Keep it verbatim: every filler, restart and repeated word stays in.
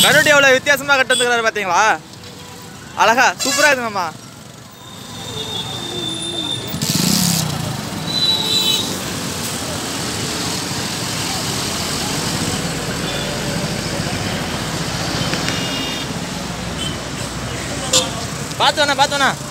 கருடி எவ்வளோ வித்தியாசமாக கட்டு வந்துக்கிறாரு பார்த்தீங்களா? அழகா சூப்பராக இருக்குங்கம்மா. பார்த்து வேணா பார்த்து வேணா